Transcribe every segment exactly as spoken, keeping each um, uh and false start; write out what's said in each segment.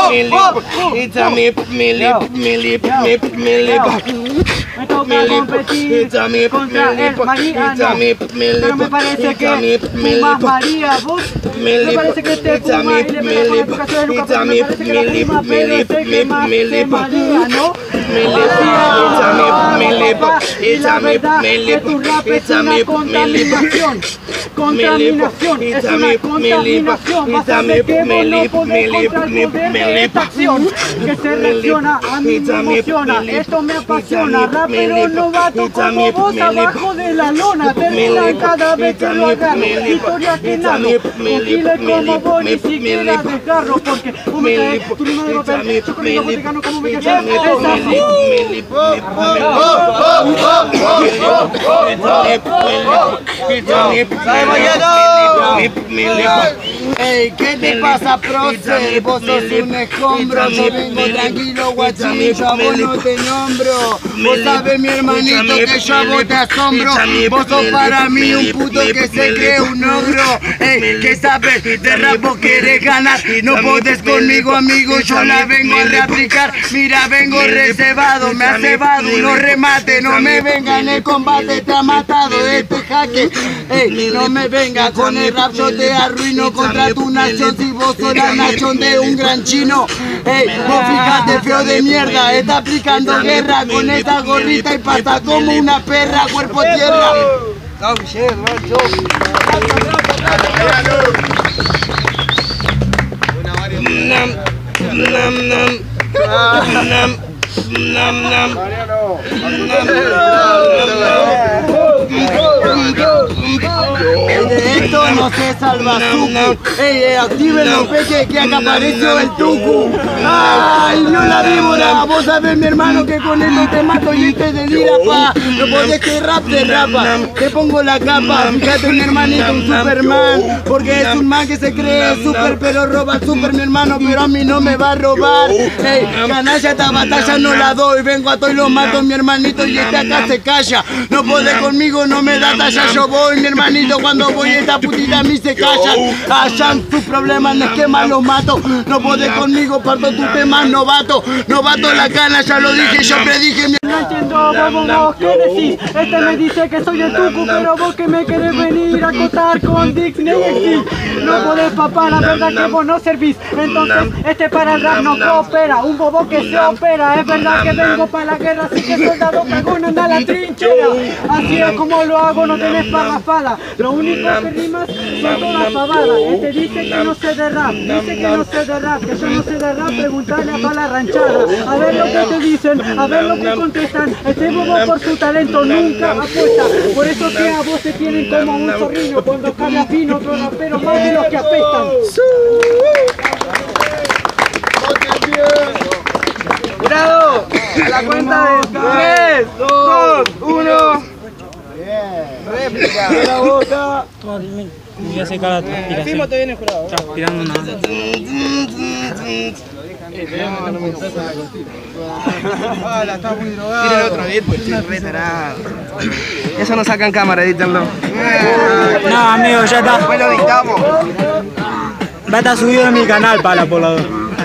me lip, it's a me, me lip, me lip, me, me lip. Me toca competir contra el Mariano, pero me parece que fumas María, vos me parece que te fumas y le pegas con la educación de Lucas, me parece que la prima, pero sé que más te María, ¿no? Y la verdad que tu rap es una contaminación, contaminación, es una contaminación, vas a ver que vos no podés contra el poder de esta acción, que se reacciona, a mí me emociona, esto me apasiona, rapero novato como vos abajo de la lona, terminan cada vez que lo agarro, historia que narro, con giles como vos ni siquiera desgarro, porque vos me traes tu rima de papel, yo conmigo vos te gano como me quedas, es así. Ey, ¿qué te pasa, profe? Vos sos un escombro, yo vengo tranquilo, guachín, yo a vos no te nombro. Vos sabés, mi hermanito, que yo a vos te asombro. Vos sos para mí un puto que se cree un ogro. Ey, ¿qué sabes? De rap vos querés ganar, no podés conmigo, amigo, yo la vengo a reaplicar. Mira, vengo reservado, me ha cebado unos remates, no me venga en el combate, te ha matado este jaque. Ey, no me venga con el rap, yo te arruino contra tu nación si vos sos la nación de un gran chino. Ey, vos fíjate feo de mierda, está aplicando guerra con esa gorrita y pasa como una perra, cuerpo tierra. Oh shit, macho. Nam, nam, nam, nam, nam, nam. De esto no se salva Zuku. Ey, ey, activen los peques que acá apareció el Tucu. Ay, no la víbora. Vos sabés, mi hermano, que con esto te mato y te delira, pa. No podés que rap te rapa. Te pongo la capa. Fíjate, mi hermanito, un Superman. Porque es un man que se cree super, pero roba al super, mi hermano. Pero a mí no me va a robar. Ey, canalla, esta batalla no la doy. Vengo a todo y lo mato, mi hermanito, y este acá se calla. No podés conmigo, no me da talla. Yo voy, mi hermanito, cuando voy esta putita a mí se callan. Hallan sus problemas, en esquema los mato. No podés conmigo, parto tu tema, novato. Novato la cana, ya lo dije, yo predije mi... No entiendo, vos, vos, ¿qué decís? Este me dice que soy el Tucu, pero vos que me querés venir a acotar con Disney. No podés, papá, la verdad que vos no servís. Entonces, este para el rap no coopera. Un bobo que se opera. Es verdad que vengo para la guerra, así que soldado cagón anda a la trinchera. Así es como lo hago, no tenés parrafada. Lo único que rimas son todas pavadas. Este dice que no sé de rap, dice que no sé de rap, que yo no sé de rap, preguntarle a toda la ranchada. A ver lo que te dicen, a ver lo que contestan. Este bobo por su talento nunca apuesta. Por eso que a vos te tienen como un zorrillo. Cuando cae fino, otro rapero más de los que apestan. ¡Jurado! A la cuenta de tres, dos, uno. Réplica. La boca. Voy a secar la transpiración. Encima te viene jurado. Transpirando nada. Hola, está muy drogado. Tira el otro beat, pues estoy re tarado. Eso no sacan cámara, edítenlo. No, amigo, ya está. Después lo editamos. Va a estar subido en mi canal para la pobladora.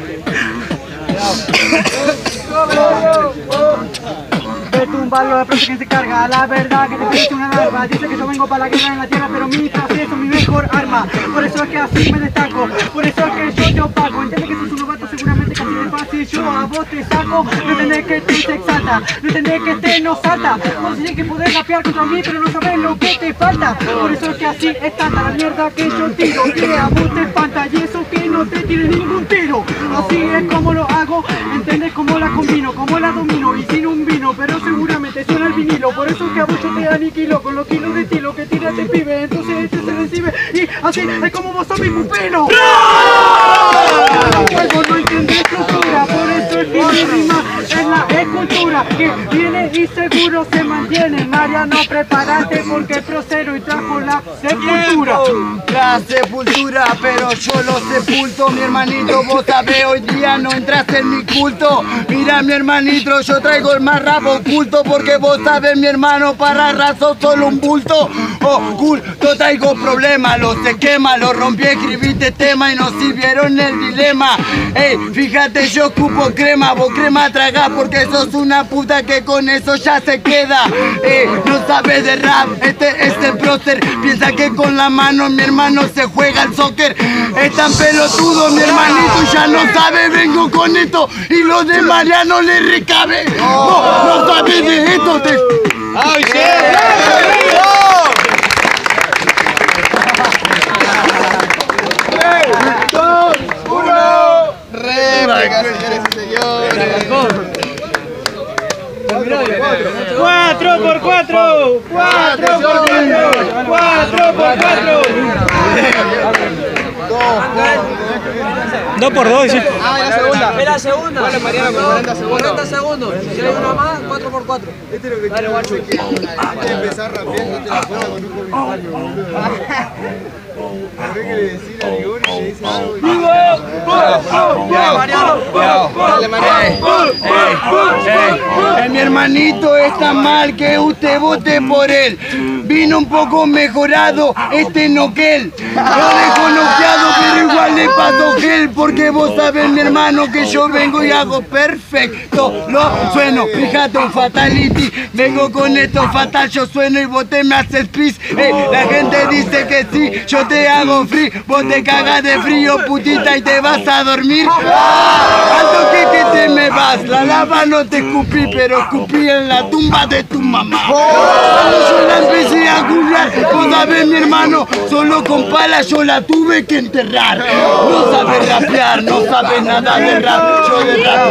De tumbarlo, de pronto quien se carga. La verdad que te parece una larva. Dice que yo vengo para la guerra en la tierra, pero mi proceso es mi mejor arma. Por eso es que así me destaco, por eso es que yo te opaco. Entiende que sos un novato, seguramente casi de fácil. Yo a vos te saco, no entendés que te se exalta, no entendés que te no salta. Vos decís que podés rapear contra mí, pero no sabés lo que te falta. Por eso es que así es tanta la mierda que yo tiro, que a vos te espanta y eso que no te tire ningún tiro. Así es como lo hago, entendés cómo la combino, cómo la domino y sin un vino, pero seguramente suena el vinilo. Por eso es que a vos yo te aniquilo con los kilos de estilo que tira este pibe. Entonces este se recibe y así es como vos sos mi pupilo. Vos no entendés cultura, por eso es que mi rima es la cultura que viene y seguro se mantiene. Mariano, prepárate porque procero y trajo la sepultura. La sepultura, pero yo lo sepulto, mi hermanito. Vos sabés, hoy día no entraste en mi culto. Mira, mi hermanito, yo traigo el más rap oculto, porque vos sabés, mi hermano, para raso solo un bulto oculto. Traigo problemas, los se quema, los rompí, escribiste tema y nos sirvieron el dilema. Ey, fíjate, yo ocupo crema, vos crema tragás porque sos una puta que con eso ya se queda. Ey, no sabes de rap, este es el prócer. Piensa que con la mano mi hermano se juega al soccer. Es tan pelotudo, mi hermanito, ya no sabe, vengo con esto y lo de Mariano le recabe. No, no sabes de esto. Te... ¡Ay, sí! tres, dos, uno. Réplica, señores y señores. ¡Cuatro por cuatro! ¡Cuatro por cuatro! ¡Cuatro por cuatro! Dos por dos, dice. Ah, la segunda. Es la segunda. Vale, Mariano, con cuarenta segundos. cuarenta segundos. Si hay una más, cuatro por cuatro. Este es lo que Dale, guacho. Antes de empezar rapeando, te la juega con un comentario, boludo. Habría que le decir a Ligori y le dice algo. Dale, Mariano. Eh, mi hermanito está mal que usted vote por él. Vino un poco mejorado este noquel. Lo dejo noqueado, pero igual le paso gel. Porque vos sabés, mi hermano, que yo vengo y hago perfecto. Lo sueno, fíjate, un fatality. Vengo con esto fatal, yo sueno y vos te me haces pis. Eh, la gente dice que sí, yo te hago free. Vos te cagas de frío, putita, y te vas a dormir. Ah, alto que, que te me vas. La lava no te escupí, pero escupí en la tumba de tu mamá. Cuando yo la empecé a googlear, vos sabés, mi hermano, solo con palas yo la tuve que enterrar. No sabes rapear, no sabes nada de rap, yo de rap.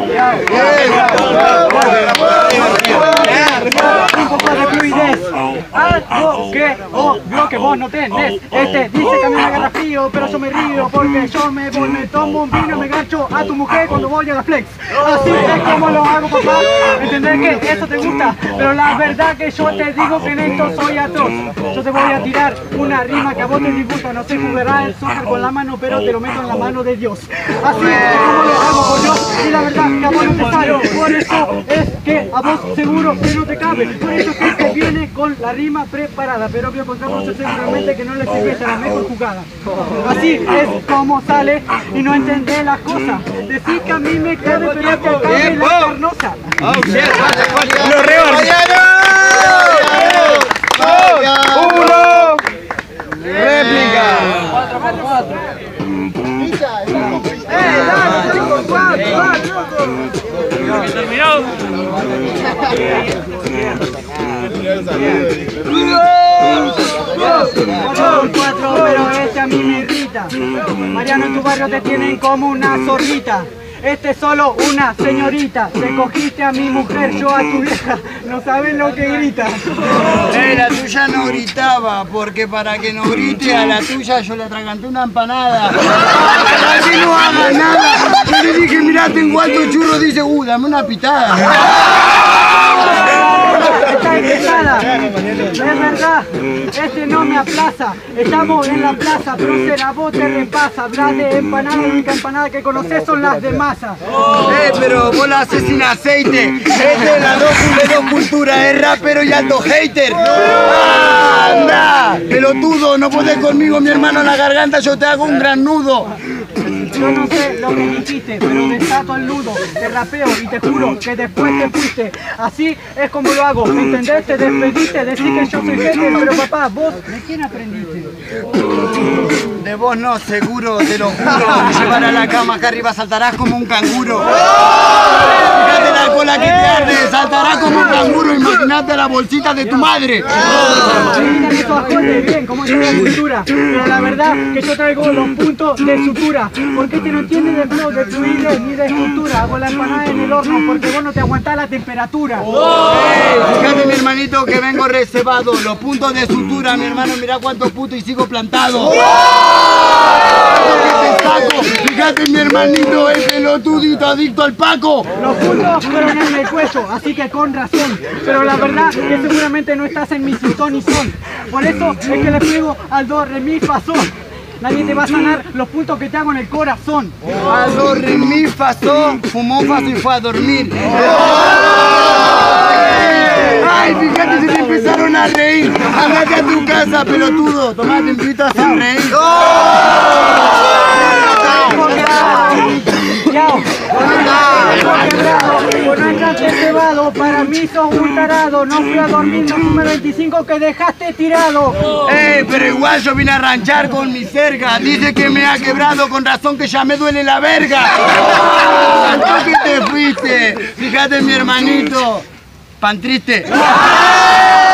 Un poco de fluidez, algo que obvio que vos no tenés. Este dice que a mí me agarra frío, pero yo me río porque yo me voy, me tomo un vino, me gancho a tu mujer cuando voy a la flex. Así es como lo hago, papá. Entendés que eso te gusta, pero la verdad que yo te digo que en esto soy atroz. Yo te voy a tirar una rima que a vos te disgusta. No sé jugará el soccer con la mano, pero te lo meto en la mano de Dios. Así es como lo hago con yo, y la verdad que a vos no te sale. Por eso es que a vos seguro que no te cabe. Por eso es que te viene con la rima preparada, pero obvio contra vos es seguramente que no le sirve la mejor jugada. Así es como sale y no entendés las cosas. Decís que a mí me cabe, pero te cabe la carnosa. ¡Lo reban! Uno. Réplica. cuatro por cuatro. ¡Eh, dale, cinco por cuatro, dale, loco! Terminado. cuatro por cuatro, pero este a mí me irrita. Mariano, en tu barrio te tienen como una zorrita. Este es solo una señorita. Te cogiste a mi mujer, yo a tu vieja. No saben lo que grita. Eh, la tuya no gritaba, porque para que no grite a la tuya yo le atraganté una empanada. Para que no haga nada. Yo le dije, mirá, tengo alto churro, dice, uh, dame una pitada. Está empezada, es verdad, este no me aplaza. Estamos en la plaza, prócer a vos te repasa. Habla de empanada, la única empanada que conoces son las de masa. Eh, pero vos la haces sin aceite. Este es la dos de dos culturas, es rapero y alto hater. ¡Anda! Pelotudo, no podés conmigo, mi hermano, en la garganta, yo te hago un gran nudo. Yo no sé lo que dijiste, pero desato el nudo. Te rapeo y te juro que después te fuiste. Así es como lo hago, ¿me entendés? Te despediste, decís que yo soy hater, pero papá, vos, ¿de quién aprendiste? De vos no, seguro, te lo juro. Te llevará a la cama, acá arriba saltarás como un canguro. Fíjate la cola que te arde, saltarás como un canguro. Imagínate la bolsita de tu madre. Mira que eso acuerde bien, como es la cultura. Pero la verdad que yo traigo los puntos de sutura. Porque este no entiende de flow, de fluidez ni de estructura. Hago la empanada en el horno porque vos no te aguantás la temperatura. Hey, fíjate, mi hermanito, que vengo reservado. Los puntos de sutura, mi hermano, mirá cuántos putos y sigo plantado. Fíjate, mi hermanito, el pelotudito adicto al Paco. Los puntos fueron en el cuello, así que con razón. Pero la verdad es que seguramente no estás en mi son y son. Por eso es que le pego al do, re, mi, fa, sol. Nadie te va a sanar los puntos que te hago en el corazón. Al do, re, mi, fa, sol, fumó fácil y fue a dormir. Ay, fíjate, se te empezaron a reír. Andate a tu casa, pelotudo. Tomá, te invito a hacer reír. Yao, con alcance cebado, para mí sos un tarado. No fui a dormir, no fume veinticinco que dejaste tirado. Eh, pero igual yo vine a ranchar con mi cerca. Dice que me ha quebrado, con razón que ya me duele la verga. ¿Tú que te fuiste? Fíjate, mi hermanito. Pan triste.